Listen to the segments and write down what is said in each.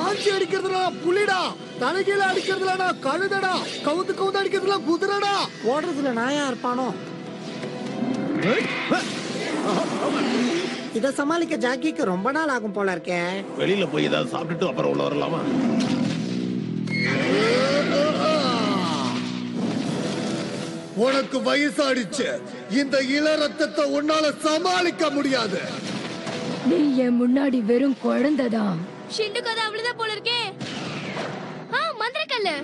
பாஞ்சி அடிக்கிறதுல புலிடா, தலைகீழ அடிக்கிறதுல கழுதடா, கவுந்து கவுந்து அடிக்கிறதுல குதிரடா, ஓடுறதுல நாயா இருப்பானோ. இத சமாளிக்க ஜாக்கிக்கு ரொம்ப நாள் ஆகும் போல இருக்கே. வெளியில போய் ஏதாவது சாப்பிட்டுட்டு அப்புறம் உள்ள வரலாமா? உனக்கு வயசாடிச்சு, இந்த இள ரத்தத்தை உன்னால சமாளிக்க முடியாது. நீ என் முன்னாடி வெறும் குழந்தைதான். ஷிண்டுக்கு அது அவ்வளவுதான் போல இருக்கே. மந்திரக்கல்லு.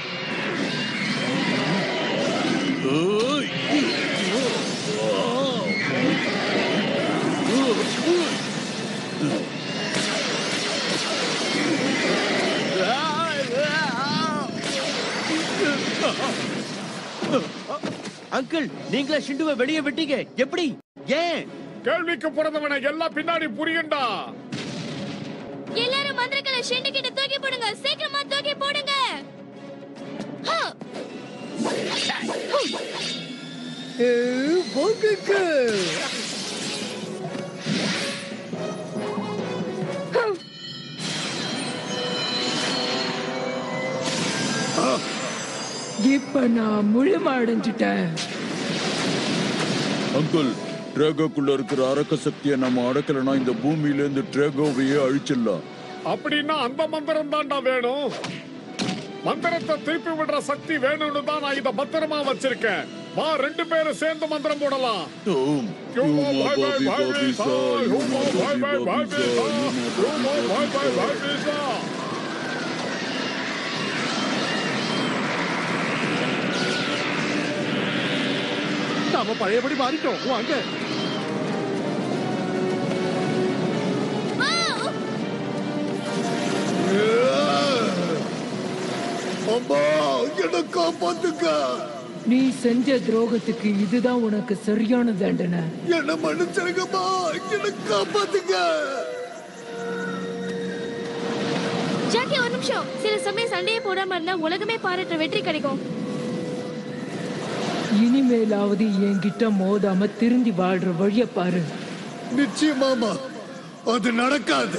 அங்கிள், நீங்களே ஷிண்டுவை வெளியே விட்டீங்க, எப்படி? ஏன்? கேள்விக்கு பிறந்தவனை எல்லாம் பின்னாடி புரியுண்டா. எல்லாரும் மந்திரக்கல்ல ஷிண்டு கிட்ட தூக்கி போடுங்க, சீக்கிரமா தூக்கி போடுங்க. இப்ப நான் முழுமடைஞ்சிட்டேன். அங்கிள், டிராகோக்குள்ள இருக்கிற அரக்க சக்தியை நம்ம அடக்கலனா இந்த பூமியில இருந்து டிராகோவையே அழிச்சிடலாம். அப்படின்னா அந்த மந்திரம் தான்டா வேணும். மந்திரத்தை திருப்பி விடுற சக்தி வேணும்னு தான் நான் இத பத்திரமா வச்சிருக்கேன். வா, 2 பேரும் சேர்ந்து மந்திரம் போடலாம். நாம பழையபடி மாறிட்டோம். வாங்க. அம்மா, என்ன காப்பாத்துங்க. நீ செஞ்ச துரோகத்துக்கு இதுதான் உனக்கு சரியான தண்டனை. என்ன மன்னிச்சிருங்கம்மா, என்ன காப்பாத்துங்க. ஜாக்கி, ஒரு நிமிஷம். சில சமயம் சண்டையே போடாம இருந்தா உலகமே பாராட்டுற வெற்றி கிடைக்கும். இனிமேலாவது என்கிட்ட மோதாம திருந்தி வாழ்ற வழிய பாரு. நிச்சயமாமா, அது நடக்காது.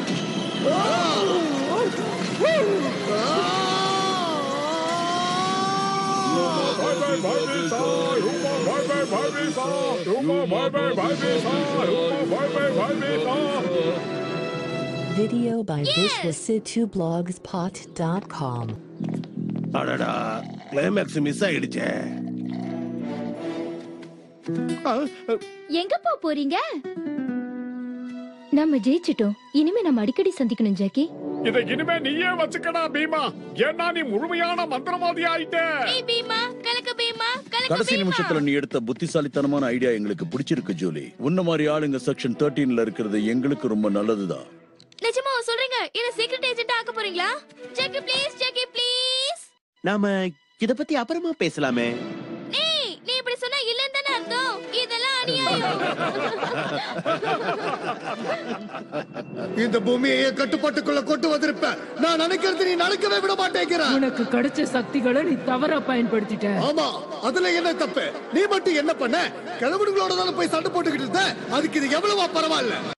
Video by vishwasidhublogspot.com. அடடா, கிளைமேக்ஸ் மிஸ் ஆயிடுச்சே. எங்க போறீங்க? நம்ம ஜெயிச்சிட்டோம். இனிமே நம்ம அடிக்கடி சந்திக்கணும் ஜாக்கி. இதை இனிமே நீயே வச்சுக்கடா பீமா. ஏன்னா நீ முழுமையான மந்திரவாதி ஆயிட்ட. பீமா, கலக்க பீமா, கலக்க. கடைசி நிமிஷத்துல நீ எடுத்த புத்திசாலித்தனமான ஐடியா எங்களுக்கு பிடிச்சிருக்கு ஜூலி. உன்ன மாதிரி ஆளுங்க செக்ஷன் 13ல இருக்கிறது எங்களுக்கு ரொம்ப நல்லதுதான். நிஜமா சொல்றீங்க? என்ன சீக்ரெட் ஏஜென்ட் ஆக்க போறீங்களா? Jackie please, Jackie please. நாம இத பத்தி அப்புறமா பேசலாமே. நீ இப்படி சொன்னா இல்லன்னு தானே அர்த்தம். இதெல்லாம் அநியாயம். இந்த பூமியை கட்டுப்பாட்டுக்குள்ள கொண்டு வந்திருப்பேன். நான் நினைக்கிறது நீ நடக்கவே விட மாட்டேங்கிற. உனக்கு கிடைச்ச சக்திகளை நீ தவறா பயன்படுத்திட்ட. ஆமா, அதுல என்ன தப்பு? நீ மட்டும் என்ன பண்ண? கிழவனுங்களோட தானே போய் சண்டை போட்டுக்கிட்டு இருந்த. அதுக்கு இது எவ்வளவா பரவாயில்ல.